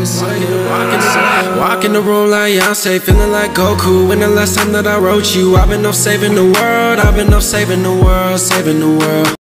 Walking the room like Beyonce, feeling like Goku. When the last time that I wrote you? I've been up saving the world, I've been up saving the world, saving the world.